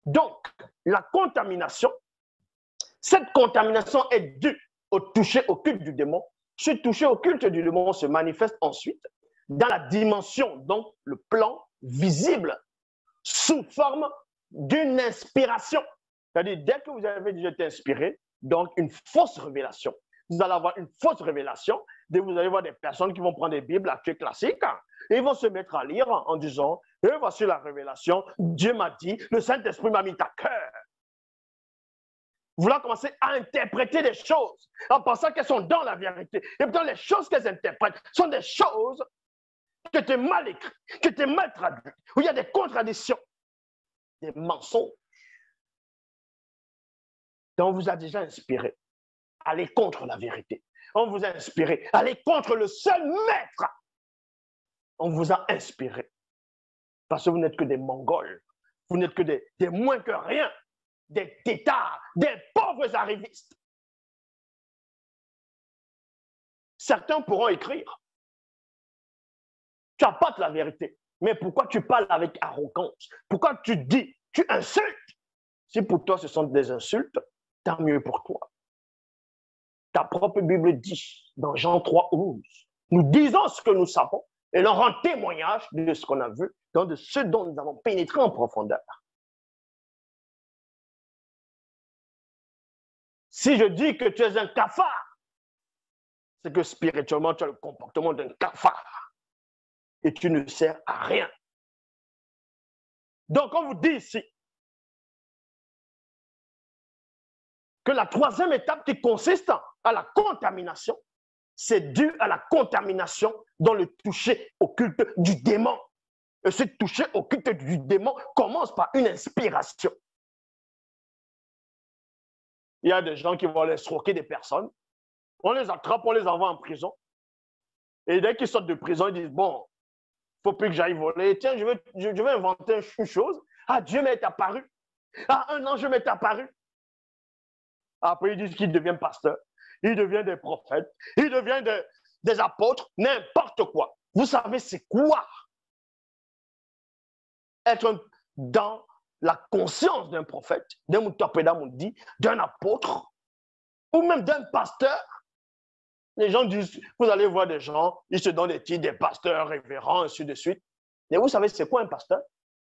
Donc, la contamination, cette contamination est due au toucher occulte du démon. Ce toucher occulte du démon se manifeste ensuite dans la dimension, donc le plan visible, sous forme d'une inspiration. C'est-à-dire, dès que vous avez déjà été inspiré, donc une fausse révélation. Vous allez avoir une fausse révélation, vous allez voir des personnes qui vont prendre des Bibles actuelles classiques, et ils vont se mettre à lire en disant, et voici la révélation, Dieu m'a dit, le Saint-Esprit m'a mis à cœur. Vous allez commencer à interpréter des choses en pensant qu'elles sont dans la vérité. Et pourtant, les choses qu'elles interprètent sont des choses qui étaient mal écrites, qui étaient mal traduites, où il y a des contradictions, des mensonges. Donc, on vous a déjà inspiré. Allez contre la vérité. On vous a inspiré. Allez contre le seul maître. On vous a inspiré. Parce que vous n'êtes que des Mongols. Vous n'êtes que des moins que rien. Des têtards, des pauvres arrivistes. Certains pourront écrire. Tu apportes la vérité. Mais pourquoi tu parles avec arrogance? Pourquoi tu dis, tu insultes? Si pour toi ce sont des insultes, tant mieux pour toi. Ta propre Bible dit, dans Jean 3:11, nous disons ce que nous savons et leur rend témoignage de ce qu'on a vu, donc de ce dont nous avons pénétré en profondeur. Si je dis que tu es un cafard, c'est que spirituellement, tu as le comportement d'un cafard et tu ne sers à rien. Donc, on vous dit ici que la troisième étape qui consiste à la contamination, c'est dû à la contamination dans le toucher occulte du démon. Et ce toucher occulte du démon commence par une inspiration. Il y a des gens qui vont aller escroquer des personnes. On les attrape, on les envoie en prison. Et dès qu'ils sortent de prison, ils disent, bon, il ne faut plus que j'aille voler. Tiens, je vais inventer une chose. Ah, Dieu m'est apparu. Ah, un ange m'est apparu. Après, ils disent qu'ils deviennent pasteurs. Ils deviennent des prophètes. Ils deviennent des apôtres. N'importe quoi. Vous savez, c'est quoi être dans la conscience d'un prophète, d'un moutopédamoudi, d'un apôtre, ou même d'un pasteur? Les gens disent, vous allez voir des gens, ils se donnent des titres, des pasteurs, révérends, ainsi de suite. Mais vous savez, c'est quoi un pasteur?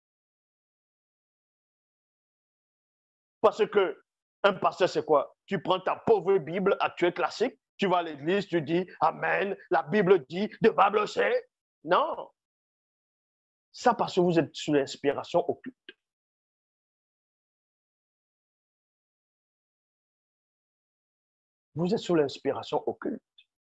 Parce que un pasteur, c'est quoi? Tu prends ta pauvre Bible actuelle classique, tu vas à l'église, tu dis, Amen, la Bible dit, de Bible c'est. Non. Ça parce que vous êtes sous l'inspiration occulte. Vous êtes sous l'inspiration occulte.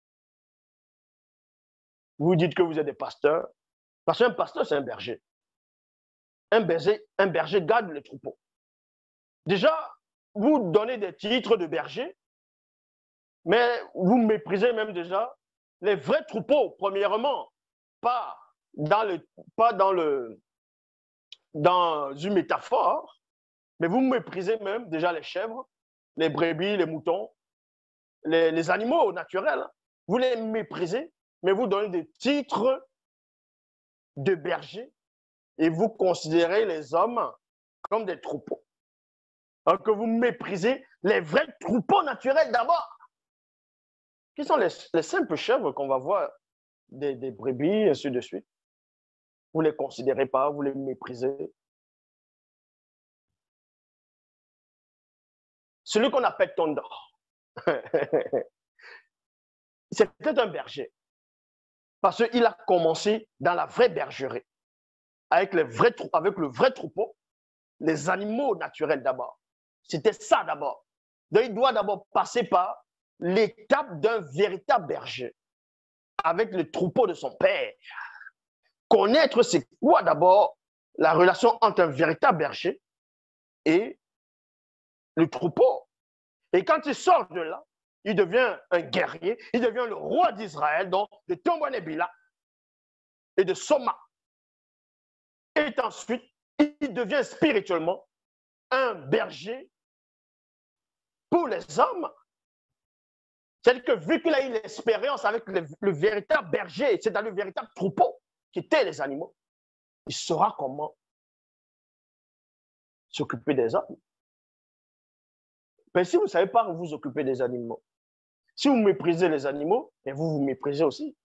Vous dites que vous êtes des pasteurs. Parce qu'un pasteur, c'est un berger. Un berger garde le troupeau. Déjà, vous donnez des titres de berger, mais vous méprisez même déjà les vrais troupeaux, premièrement, pas dans une métaphore, mais vous méprisez même déjà les chèvres, les brebis, les moutons, les animaux naturels. Vous les méprisez, mais vous donnez des titres de berger et vous considérez les hommes comme des troupeaux. Alors que vous méprisez les vrais troupeaux naturels d'abord. Qui sont les simples chèvres qu'on va voir, des brebis, et ainsi de suite. Vous ne les considérez pas, vous les méprisez. Celui qu'on appelle Tondor, c'était un berger. Parce qu'il a commencé dans la vraie bergerie, avec le vrai troupeau, les animaux naturels d'abord. C'était ça d'abord. Donc, il doit d'abord passer par l'étape d'un véritable berger, avec le troupeau de son père. Connaître, c'est quoi d'abord la relation entre un véritable berger et le troupeau. Et quand il sort de là, il devient un guerrier, il devient le roi d'Israël, donc de Tombouanébila et de Soma. Et ensuite, il devient spirituellement un berger pour les hommes. C'est-à-dire que vu qu'il a eu l'expérience avec le véritable berger, c'est-à-dire le véritable troupeau qui était les animaux, il saura comment s'occuper des âmes. Mais si vous ne savez pas vous occuper des animaux, si vous méprisez les animaux, mais vous vous méprisez aussi.